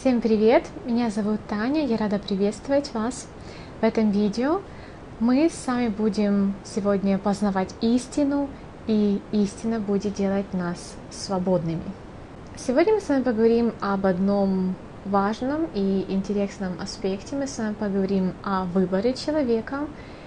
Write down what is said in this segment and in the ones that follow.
Всем привет! Меня зовут Таня, я рада приветствовать вас в этом видео. Мы с вами будем сегодня познавать истину, и истина будет делать нас свободными. Сегодня мы с вами поговорим об одном важном и интересном аспекте. Мы с вами поговорим о выборе человека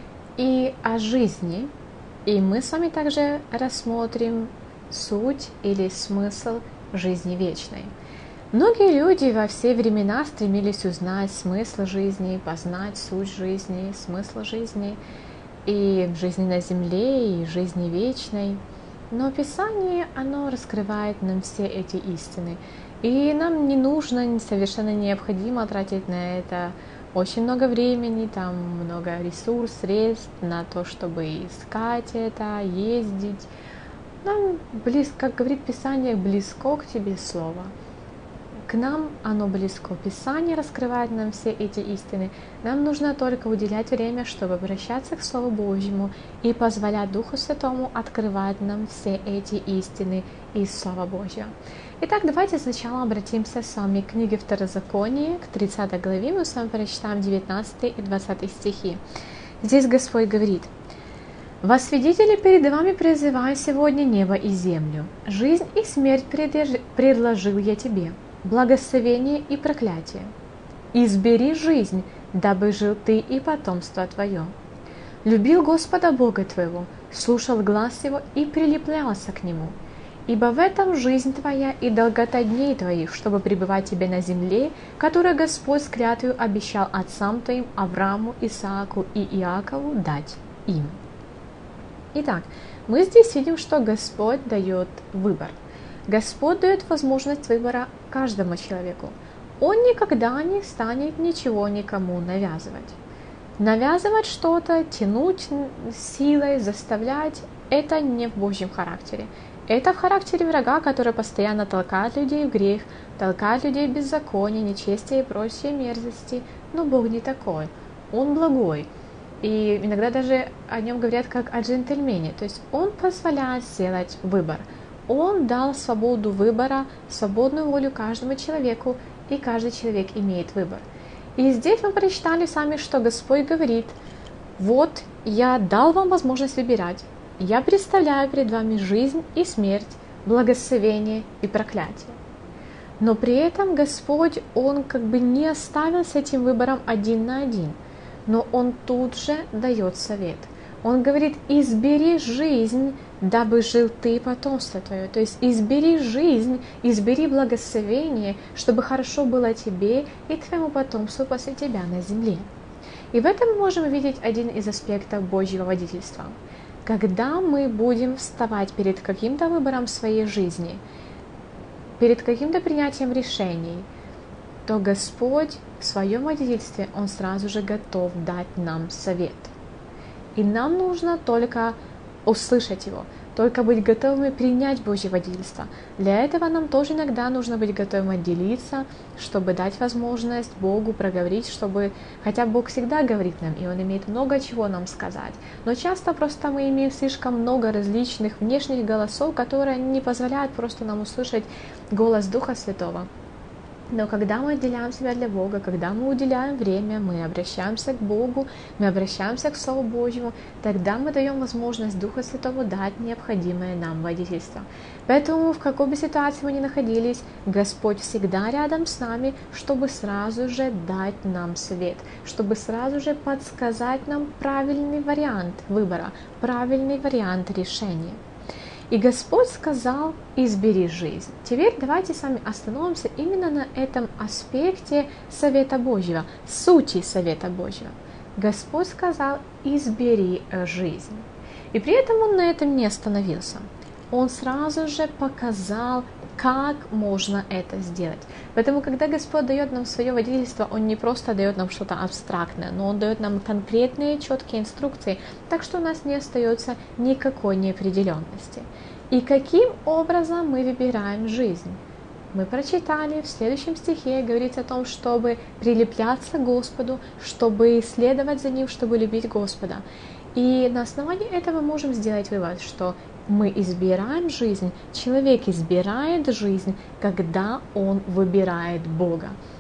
и о жизни. И мы с вами также рассмотрим суть или смысл жизни вечной. Многие люди во все времена стремились узнать смысл жизни, познать суть жизни, смысл жизни и жизни на земле, и жизни вечной. Но Писание, оно раскрывает нам все эти истины. И нам не нужно, совершенно необходимо тратить на это очень много времени, там много ресурсов, средств на то, чтобы искать это, ездить. Нам, как говорит Писание, близко к тебе Слово. К нам оно близко. Писание раскрывает нам все эти истины. Нам нужно только уделять время, чтобы обращаться к Слову Божьему и позволять Духу Святому открывать нам все эти истины из Слова Божьего. Итак, давайте сначала обратимся с вами к книге Второзакония, к 30 главе. Мы с вами прочитаем 19 и 20 стихи. Здесь Господь говорит: «Во свидетели перед вами призываю сегодня небо и землю. Жизнь и смерть предложил я тебе, благословение и проклятие. Избери жизнь, дабы жил ты и потомство твое. Любил Господа Бога твоего, слушал глас его и прилеплялся к нему. Ибо в этом жизнь твоя и долгота дней твоих, чтобы пребывать тебе на земле, которую Господь с клятвою обещал отцам твоим Аврааму, Исааку и Иакову дать им». Итак, мы здесь видим, что Господь дает выбор. Господь дает возможность выбора каждому человеку. Он никогда не станет ничего никому навязывать. Навязывать что-то, тянуть силой, заставлять – это не в Божьем характере. Это в характере врага, который постоянно толкает людей в грех, толкает людей в беззаконие, нечестие и прочие мерзости. Но Бог не такой. Он благой. И иногда даже о нем говорят как о джентльмене. То есть он позволяет сделать выбор. Он дал свободу выбора, свободную волю каждому человеку, и каждый человек имеет выбор. И здесь мы прочитали сами, что Господь говорит: «Вот я дал вам возможность выбирать. Я представляю перед вами жизнь и смерть, благословение и проклятие». Но при этом Господь, Он не оставил с этим выбором один на один, но Он тут же дает совет. Он говорит: избери жизнь, дабы жил ты и потомство твое. То есть избери жизнь, избери благословение, чтобы хорошо было тебе и твоему потомству после тебя на земле. И в этом мы можем увидеть один из аспектов Божьего водительства. Когда мы будем вставать перед каким-то выбором в своей жизни, перед каким-то принятием решений, то Господь в своем водительстве, Он сразу же готов дать нам совет. И нам нужно только услышать его, только быть готовыми принять Божье водительство. Для этого нам тоже иногда нужно быть готовым отделиться, чтобы дать возможность Богу проговорить, хотя Бог всегда говорит нам, и Он имеет много чего нам сказать. Но часто просто мы имеем слишком много различных внешних голосов, которые не позволяют просто нам услышать голос Духа Святого. Но когда мы отделяем себя для Бога, когда мы уделяем время, мы обращаемся к Богу, мы обращаемся к Слову Божьему, тогда мы даем возможность Духу Святому дать необходимое нам водительство. Поэтому в какой бы ситуации мы ни находились, Господь всегда рядом с нами, чтобы сразу же дать нам совет, чтобы сразу же подсказать нам правильный вариант выбора, правильный вариант решения. И Господь сказал: избери жизнь. Теперь давайте с вами остановимся именно на этом аспекте Совета Божьего, сути Совета Божьего. Господь сказал: избери жизнь. И при этом Он на этом не остановился. Он сразу же показал, как можно это сделать. Поэтому, когда Господь дает нам свое водительство, Он не просто дает нам что-то абстрактное, но Он дает нам конкретные, четкие инструкции, так что у нас не остается никакой неопределенности. И каким образом мы выбираем жизнь? Мы прочитали в следующем стихе, говорится о том, чтобы прилепляться к Господу, чтобы следовать за Ним, чтобы любить Господа. И на основании этого мы можем сделать вывод, что мы избираем жизнь, человек избирает жизнь, когда он выбирает Бога.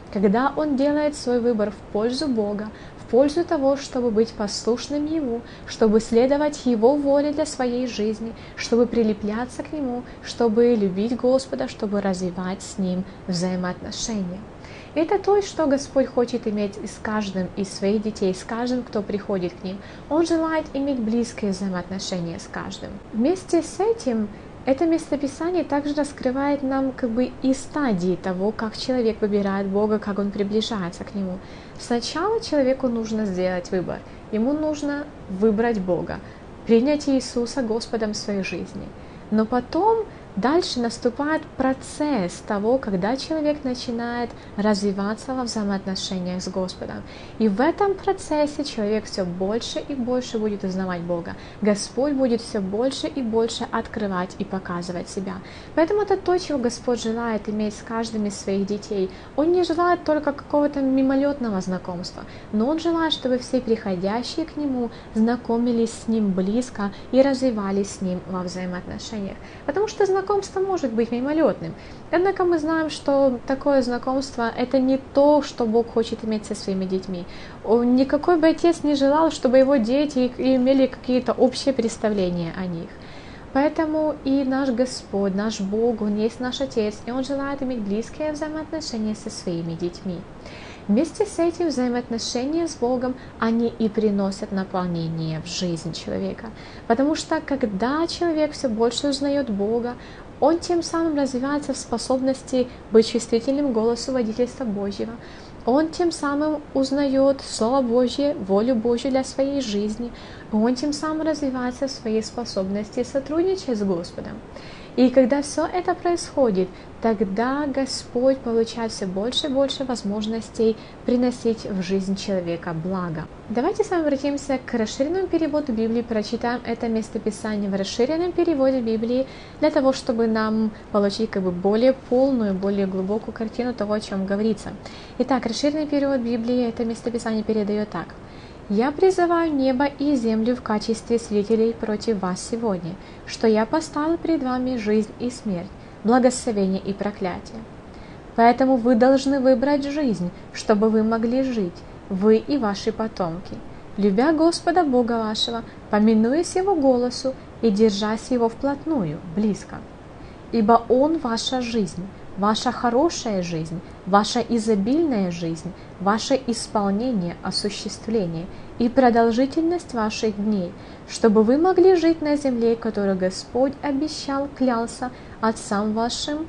когда он делает свой выбор в пользу Бога, в пользу того, чтобы быть послушным Ему, чтобы следовать Его воле для своей жизни, чтобы прилепляться к Нему, чтобы любить Господа, чтобы развивать с Ним взаимоотношения. Это то, что Господь хочет иметь с каждым из своих детей, с каждым, кто приходит к ним. Он желает иметь близкие взаимоотношения с каждым. Вместе с этим это местописание также раскрывает нам и стадии того, как человек выбирает Бога, как он приближается к Нему. Сначала человеку нужно сделать выбор. Ему нужно выбрать Бога, принять Иисуса Господом в своей жизни. Но потом дальше наступает процесс того, когда человек начинает развиваться во взаимоотношениях с Господом. И в этом процессе человек все больше и больше будет узнавать Бога. Господь будет все больше и больше открывать и показывать себя. Поэтому это то, чего Господь желает иметь с каждым из своих детей. Он не желает только какого-то мимолетного знакомства, но Он желает, чтобы все приходящие к Нему знакомились с Ним близко и развивались с Ним во взаимоотношениях. Потому что знакомство может быть мимолетным. Однако мы знаем, что такое знакомство – это не то, что Бог хочет иметь со своими детьми. Никакой бы отец не желал, чтобы его дети имели какие-то общие представления о них. Поэтому и наш Господь, наш Бог, Он есть наш Отец, и Он желает иметь близкие взаимоотношения со своими детьми. Вместе с этим взаимоотношения с Богом, они и приносят наполнение в жизнь человека. Потому что когда человек все больше узнает Бога, он тем самым развивается в способности быть чувствительным к голосу водительства Божьего. Он тем самым узнает Слово Божье, волю Божью для своей жизни. Он тем самым развивается в своей способности сотрудничать с Господом. И когда все это происходит, тогда Господь получает все больше и больше возможностей приносить в жизнь человека благо. Давайте с вами обратимся к расширенному переводу Библии, прочитаем это местописание в расширенном переводе Библии, для того, чтобы нам получить более полную, более глубокую картину того, о чем говорится. Итак, расширенный перевод Библии это местописание передает так. «Я призываю небо и землю в качестве свидетелей против вас сегодня, что я поставил перед вами жизнь и смерть, благословение и проклятие. Поэтому вы должны выбрать жизнь, чтобы вы могли жить, вы и ваши потомки, любя Господа Бога вашего, поминуясь Его голосу и держась Его вплотную, близко. Ибо Он ваша жизнь, ваша хорошая жизнь, ваша изобильная жизнь, ваше исполнение, осуществление и продолжительность ваших дней, чтобы вы могли жить на земле, которую Господь обещал, клялся отцам вашим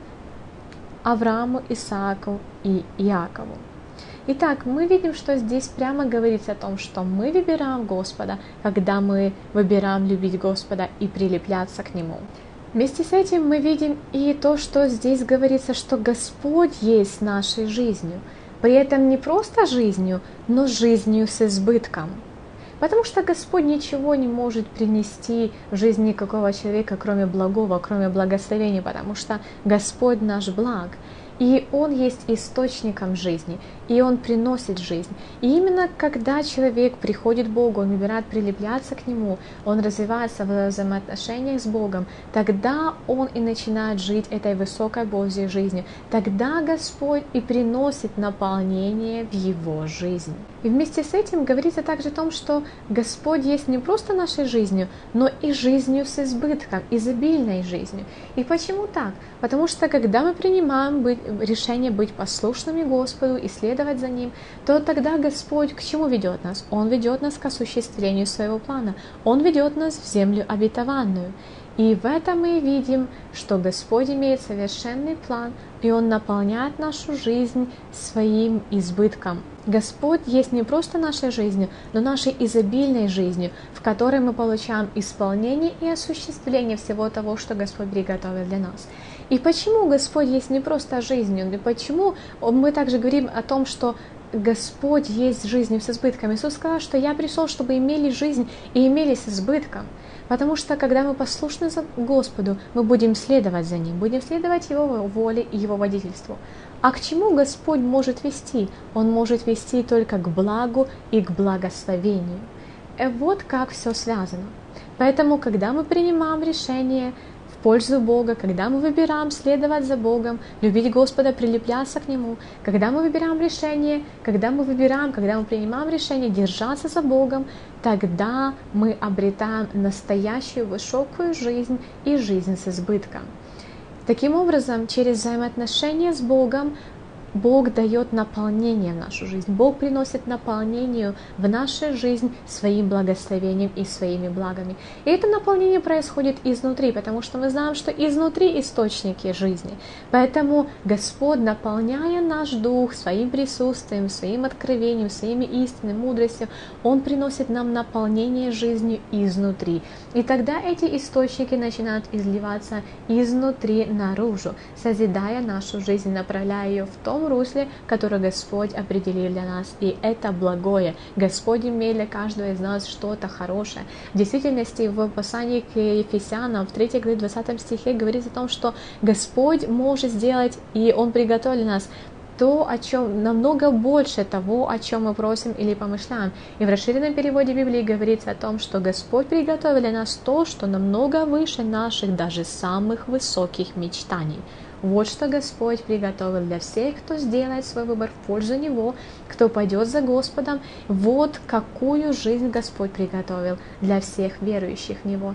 Аврааму, Исааку и Иакову». Итак, мы видим, что здесь прямо говорится о том, что мы выбираем Господа, когда мы выбираем любить Господа и прилепляться к Нему. Вместе с этим мы видим и то, что здесь говорится, что Господь есть нашей жизнью. При этом не просто жизнью, но жизнью с избытком. Потому что Господь ничего не может принести в жизнь никакого человека, кроме благого, кроме благословения, потому что Господь наш благ. И Он есть источником жизни, и Он приносит жизнь. И именно когда человек приходит к Богу, он выбирает прилепляться к Нему, он развивается в взаимоотношениях с Богом, тогда он и начинает жить этой высокой Божьей жизнью. Тогда Господь и приносит наполнение в его жизнь. И вместе с этим говорится также о том, что Господь есть не просто нашей жизнью, но и жизнью с избытком, изобильной жизнью. И почему так? Потому что когда мы принимаем решение быть послушными Господу и следовать за Ним, то тогда Господь к чему ведет нас? Он ведет нас к осуществлению своего плана. Он ведет нас в землю обетованную. И в этом мы видим, что Господь имеет совершенный план, и Он наполняет нашу жизнь своим избытком. Господь есть не просто нашей жизнью, но нашей изобильной жизнью, в которой мы получаем исполнение и осуществление всего того, что Господь приготовил для нас. И почему Господь есть не просто жизнью, и почему мы также говорим о том, что Господь есть жизнью с избытком. Иисус сказал, что я пришел, чтобы имели жизнь и имели с избытком. Потому что, когда мы послушны Господу, мы будем следовать за Ним, будем следовать Его воле и Его водительству. А к чему Господь может вести? Он может вести только к благу и к благословению. Вот как все связано. Поэтому, когда мы принимаем решение в пользу Бога, когда мы выбираем следовать за Богом, любить Господа, прилепляться к Нему, когда мы выбираем решение, когда мы принимаем решение держаться за Богом, тогда мы обретаем настоящую высокую жизнь и жизнь с избытком. Таким образом, через взаимоотношения с Богом Бог дает наполнение в нашу жизнь. Бог приносит наполнение в нашу жизнь своим благословением и своими благами. И это наполнение происходит изнутри, потому что мы знаем, что изнутри источники жизни. Поэтому Господь, наполняя наш дух своим присутствием, своим откровением, своими истинами, мудростью, Он приносит нам наполнение жизнью изнутри. И тогда эти источники начинают изливаться изнутри наружу, созидая нашу жизнь, направляя ее в том русле, которое Господь определил для нас. И это благое. Господь имеет для каждого из нас что-то хорошее. В действительности, в послании к Ефесянам, в 3 главе 20 стихе говорится о том, что Господь может сделать, и Он приготовил для нас то, о чем намного больше того, о чем мы просим или помышляем. И в расширенном переводе Библии говорится о том, что Господь приготовил для нас то, что намного выше наших даже самых высоких мечтаний. Вот что Господь приготовил для всех, кто сделает свой выбор в пользу Него, кто пойдет за Господом. Вот какую жизнь Господь приготовил для всех верующих в Него.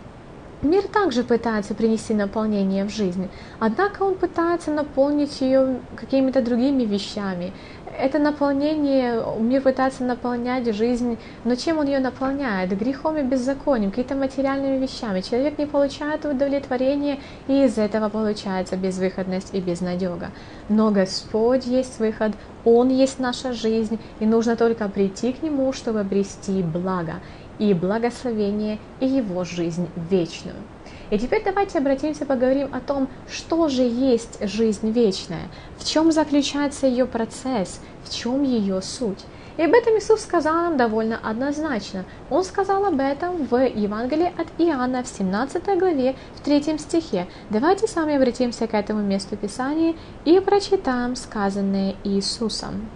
Мир также пытается принести наполнение в жизнь, однако он пытается наполнить ее какими-то другими вещами. Это наполнение, мир пытается наполнять жизнь, но чем он ее наполняет? Грехом и беззаконием, какими-то материальными вещами. Человек не получает удовлетворения, и из этого получается безвыходность и безнадега. Но Господь есть выход, Он есть наша жизнь, и нужно только прийти к Нему, чтобы обрести благо и благословение, и Его жизнь вечную. И теперь давайте обратимся, поговорим о том, что же есть жизнь вечная, в чем заключается ее процесс, в чем ее суть. И об этом Иисус сказал нам довольно однозначно. Он сказал об этом в Евангелии от Иоанна в 17 главе, в 3 стихе. Давайте с вами обратимся к этому месту Писания и прочитаем сказанное Иисусом.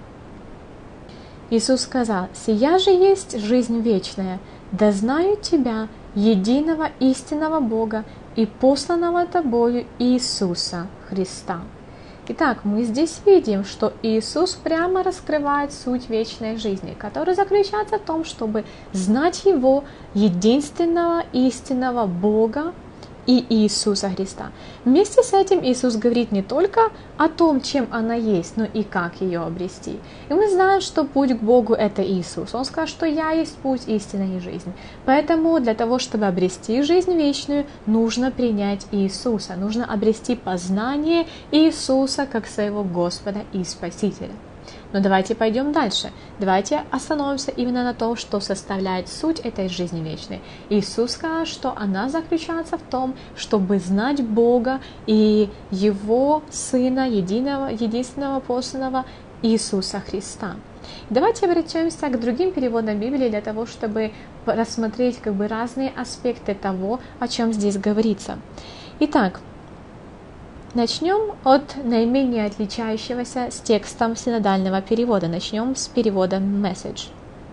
Иисус сказал: «Сия же есть жизнь вечная, да знают Тебя, единого истинного Бога и посланного Тобою Иисуса Христа». Итак, мы здесь видим, что Иисус прямо раскрывает суть вечной жизни, которая заключается в том, чтобы знать Его, единственного истинного Бога и Иисуса Христа. Вместе с этим Иисус говорит не только о том, чем она есть, но и как ее обрести. И мы знаем, что путь к Богу – это Иисус. Он сказал, что «Я есть путь, истина и жизнь». Поэтому для того, чтобы обрести жизнь вечную, нужно принять Иисуса, нужно обрести познание Иисуса как своего Господа и Спасителя. Но давайте пойдем дальше. Давайте остановимся именно на том, что составляет суть этой жизни вечной. Иисус сказал, что она заключается в том, чтобы знать Бога и Его Сына, единственного посланного Иисуса Христа. Давайте обратимся к другим переводам Библии для того, чтобы рассмотреть разные аспекты того, о чем здесь говорится. Итак, начнем от наименее отличающегося с текстом синодального перевода. Начнем с перевода Message,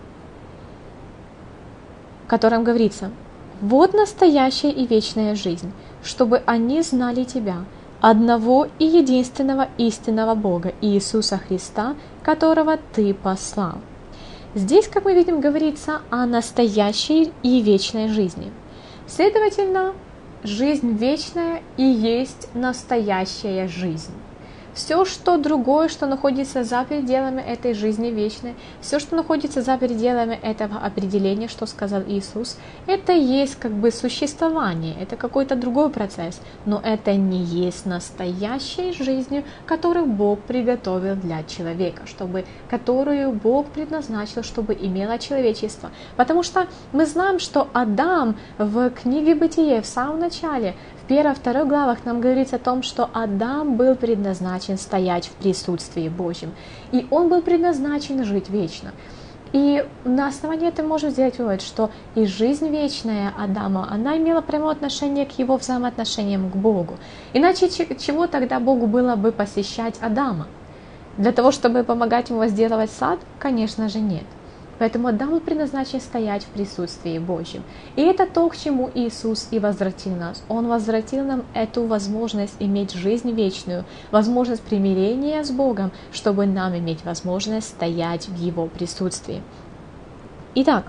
в котором говорится: «Вот настоящая и вечная жизнь, чтобы они знали Тебя, одного и единственного истинного Бога, Иисуса Христа, которого Ты послал». Здесь, как мы видим, говорится о настоящей и вечной жизни. Следовательно, жизнь вечная и есть настоящая жизнь. Все, что другое, что находится за пределами этой жизни вечной, все, что находится за пределами этого определения, что сказал Иисус, это есть существование, это какой-то другой процесс, но это не есть настоящей жизнью, которую Бог приготовил для человека, которую Бог предназначил, чтобы имело человечество. Потому что мы знаем, что Адам в книге Бытие в самом начале, в 1-2 главах нам говорится о том, что Адам был предназначен стоять в присутствии Божьем, и он был предназначен жить вечно. И на основании этого можно сделать вывод, что и жизнь вечная Адама, она имела прямое отношение к его взаимоотношениям к Богу. Иначе чего тогда Богу было бы посещать Адама? Для того, чтобы помогать ему возделывать сад? Конечно же нет. Поэтому Адаму предназначен стоять в присутствии Божьем. И это то, к чему Иисус и возвратил нас. Он возвратил нам эту возможность иметь жизнь вечную, возможность примирения с Богом, чтобы нам иметь возможность стоять в Его присутствии. Итак,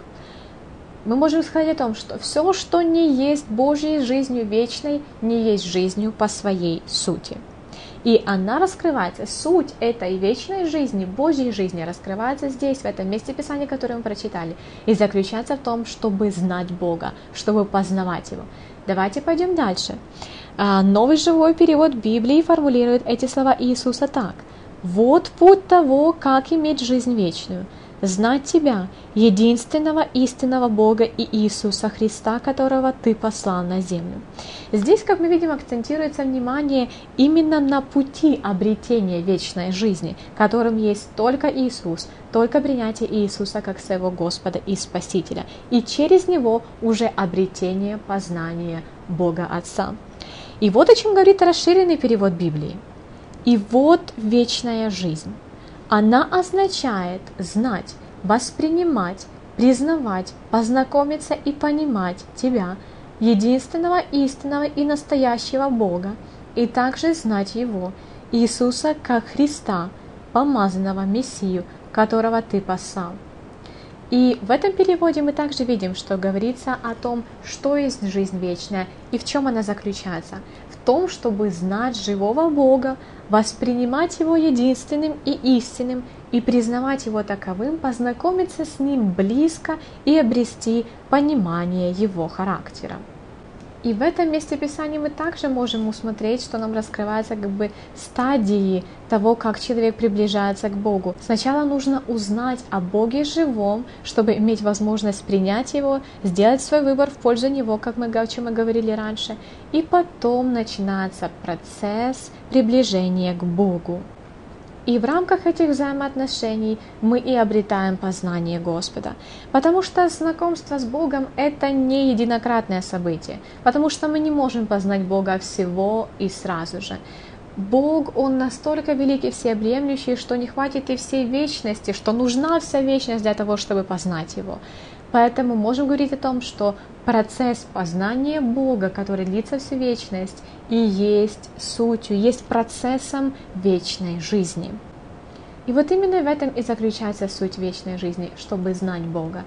мы можем сказать о том, что все, что не есть Божьей жизнью вечной, не есть жизнью по своей сути. И она раскрывается, суть этой вечной жизни, Божьей жизни раскрывается здесь, в этом месте Писания, которое мы прочитали, и заключается в том, чтобы знать Бога, чтобы познавать Его. Давайте пойдем дальше. Новый живой перевод Библии формулирует эти слова Иисуса так. «Вот путь того, как иметь жизнь вечную. Знать Тебя, единственного истинного Бога и Иисуса Христа, которого Ты послал на землю». Здесь, как мы видим, акцентируется внимание именно на пути обретения вечной жизни, которым есть только Иисус, только принятие Иисуса как своего Господа и Спасителя, и через Него уже обретение познания Бога Отца. И вот о чем говорит расширенный перевод Библии. «И вот вечная жизнь». Она означает знать, воспринимать, признавать, познакомиться и понимать Тебя, единственного истинного и настоящего Бога, и также знать Его, Иисуса как Христа, помазанного Мессию, которого Ты послал. И в этом переводе мы также видим, что говорится о том, что есть жизнь вечная и в чем она заключается. В том, чтобы знать живого Бога, воспринимать Его единственным и истинным и признавать Его таковым, познакомиться с Ним близко и обрести понимание Его характера. И в этом месте Писания мы также можем усмотреть, что нам раскрываются стадии того, как человек приближается к Богу. Сначала нужно узнать о Боге живом, чтобы иметь возможность принять Его, сделать свой выбор в пользу Него, о чем мы говорили раньше, и потом начинается процесс приближения к Богу. И в рамках этих взаимоотношений мы и обретаем познание Господа. Потому что знакомство с Богом – это не единократное событие. Потому что мы не можем познать Бога всего и сразу же. Бог, Он настолько великий, всеобъемлющий, что не хватит и всей вечности, что нужна вся вечность для того, чтобы познать Его. Поэтому можем говорить о том, что процесс познания Бога, который длится всю вечность, и есть сутью, есть процессом вечной жизни. И вот именно в этом и заключается суть вечной жизни, чтобы знать Бога.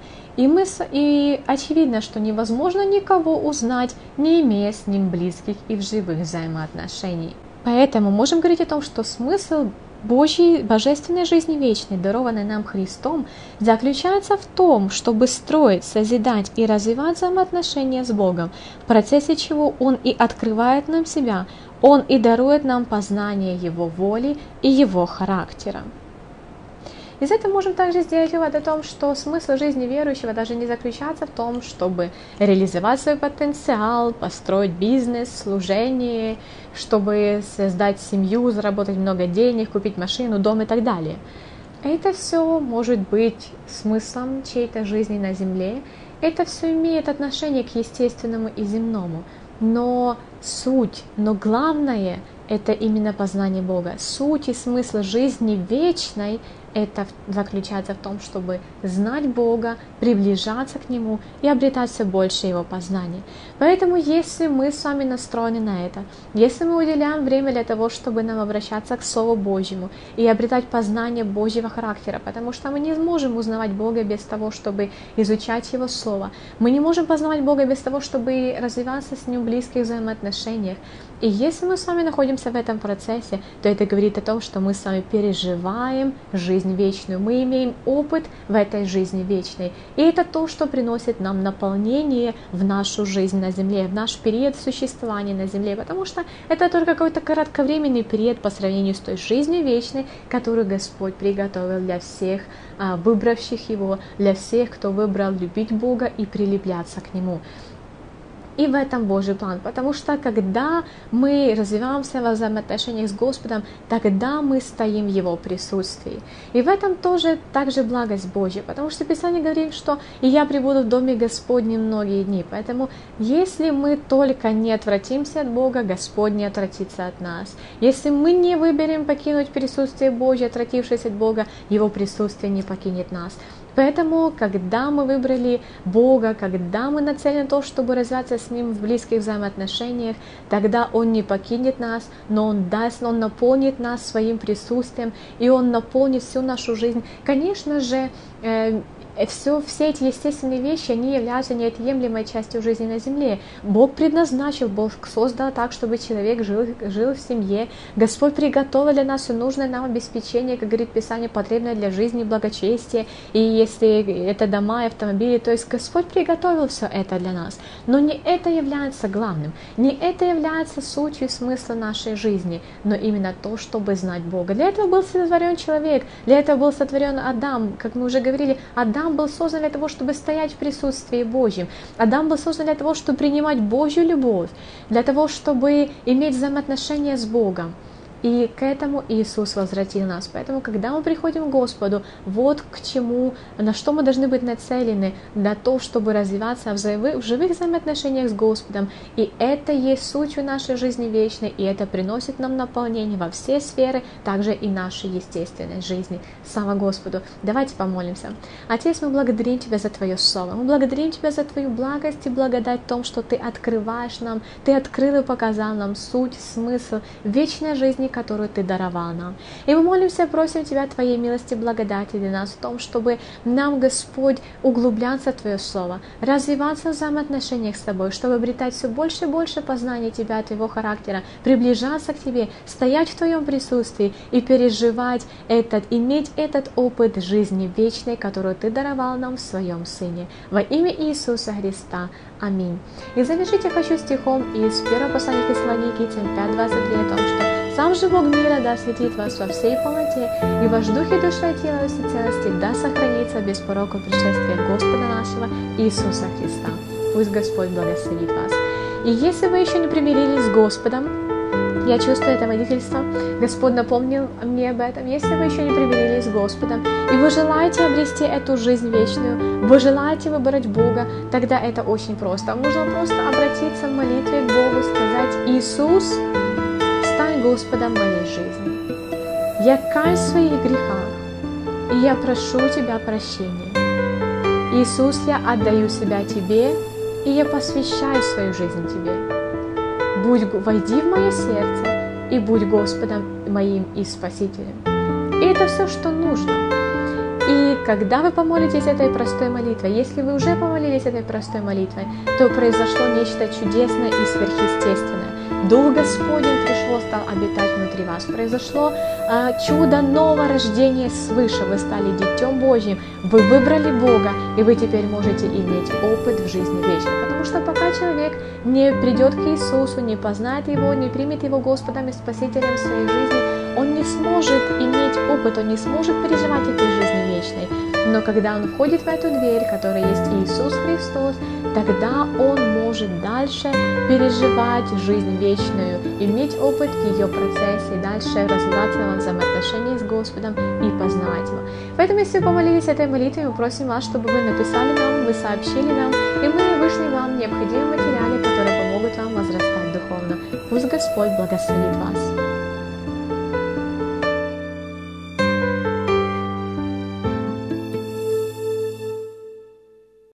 И очевидно, что невозможно никого узнать, не имея с Ним близких и в живых взаимоотношений. Поэтому можем говорить о том, что смысл Божьей божественной жизни вечной, дарованной нам Христом, заключается в том, чтобы строить, созидать и развивать взаимоотношения с Богом, в процессе чего Он и открывает нам себя, Он и дарует нам познание Его воли и Его характера. Из этого можем также сделать вывод о том, что смысл жизни верующего даже не заключается в том, чтобы реализовать свой потенциал, построить бизнес, служение, чтобы создать семью, заработать много денег, купить машину, дом и так далее. Это все может быть смыслом чьей-то жизни на земле. Это все имеет отношение к естественному и земному. Но главное – это именно познание Бога. Суть и смысл жизни вечной – это заключается в том, чтобы знать Бога, приближаться к Нему и обретать все больше Его познания. Поэтому, если мы с вами настроены на это, если мы уделяем время для того, чтобы нам обращаться к Слову Божьему и обретать познание Божьего характера, потому что мы не можем узнавать Бога без того, чтобы изучать Его Слово. Мы не можем познавать Бога без того, чтобы развиваться с Ним в близких взаимоотношениях. И если мы с вами находимся в этом процессе, то это говорит о том, что мы с вами переживаем жизнь вечную. Мы имеем опыт в этой жизни вечной. И это то, что приносит нам наполнение в нашу жизнь на земле, в наш период существования на земле. Потому что это только какой-то кратковременный период по сравнению с той жизнью вечной, которую Господь приготовил для всех выбравших Его, для всех, кто выбрал любить Бога и прилепляться к Нему. И в этом Божий план, потому что когда мы развиваемся во взаимоотношениях с Господом, тогда мы стоим в Его присутствии. И в этом тоже также благость Божья, потому что Писание говорит, что «И я пребуду в доме Господнем многие дни». Поэтому если мы только не отвратимся от Бога, Господь не отвратится от нас. Если мы не выберем покинуть присутствие Божье, отвратившись от Бога, Его присутствие не покинет нас. Поэтому, когда мы выбрали Бога, когда мы нацелены на то, чтобы развиваться с Ним в близких взаимоотношениях, тогда Он не покинет нас, но Он наполнит нас своим присутствием, и Он наполнит всю нашу жизнь. Конечно же, все эти естественные вещи, они являются неотъемлемой частью жизни на земле. Бог предназначил, Бог создал так, чтобы человек жил в семье. Господь приготовил для нас все нужное нам обеспечение, как говорит Писание, потребное для жизни, благочестия. И если это дома и автомобили, то есть Господь приготовил все это для нас. Но не это является главным, не это является сутью и смыслом нашей жизни, но именно то, чтобы знать Бога. Для этого был сотворен человек, для этого был сотворен Адам. Как мы уже говорили, Адам был создан для того, чтобы стоять в присутствии Божьем. Адам был создан для того, чтобы принимать Божью любовь, для того, чтобы иметь взаимоотношения с Богом. И к этому Иисус возвратил нас. Поэтому, когда мы приходим к Господу, вот к чему, на что мы должны быть нацелены, на то, чтобы развиваться в живых взаимоотношениях с Господом. И это есть сутью нашей жизни вечной, и это приносит нам наполнение во все сферы, также и нашей естественной жизни. Слава Господу! Давайте помолимся. Отец, мы благодарим Тебя за Твое Слово. Мы благодарим Тебя за Твою благость и благодать в том, что Ты открываешь нам, Ты открыл и показал нам суть, смысл вечной жизни, которую Ты даровал нам. И мы молимся, просим Тебя Твоей милости, благодати для нас в том, чтобы нам, Господь, углубляться в Твое Слово, развиваться в взаимоотношениях с Тобой, чтобы обретать все больше и больше познания Тебя, Твоего характера, приближаться к Тебе, стоять в Твоем присутствии и переживать иметь этот опыт жизни вечной, которую Ты даровал нам в Своем Сыне. Во имя Иисуса Христа. Аминь. И завершить я хочу стихом из 1 послания к Фессалоникийцам 5:23 о том, что «Сам же Бог мира да осветит вас во всей полноте, и ваш дух и душа и тело во всецелости да сохранится без порока пришествия Господа нашего Иисуса Христа». Пусть Господь благословит вас. И если вы еще не примирились с Господом, я чувствую это водительство, Господь напомнил мне об этом. Если вы еще не примирились с Господом, и вы желаете обрести эту жизнь вечную, вы желаете выбрать Бога, тогда это очень просто. Нужно просто обратиться в молитве к Богу, сказать: «Иисус, стань Господом моей жизни. Я каюсь в своих грехах, и я прошу Тебя прощения. Иисус, я отдаю себя Тебе, и я посвящаю свою жизнь Тебе. Войди в мое сердце и будь Господом моим и Спасителем». И это все, что нужно. И когда вы помолитесь этой простой молитвой, если вы уже помолились этой простой молитвой, то произошло нечто чудесное и сверхъестественное. Дух Господень пришел, стал обитать внутри вас. Произошло чудо нового рождения свыше. Вы стали Детем Божьим, вы выбрали Бога, и вы теперь можете иметь опыт в жизни вечной. Потому что пока человек не придет к Иисусу, не познает Его, не примет Его Господом и Спасителем в своей жизни, он не сможет иметь опыт, он не сможет переживать этой жизни вечной. Но когда он входит в эту дверь, которая есть Иисус Христос, тогда он может дальше переживать жизнь вечную, иметь опыт в ее процессе, и дальше развиваться во взаимоотношениях с Господом и познавать Его. Поэтому, если вы помолились этой молитвой, мы просим вас, чтобы вы написали нам, вы сообщили нам, и мы вышлем вам необходимые материалы, которые помогут вам возрастать духовно. Пусть Господь благословит вас.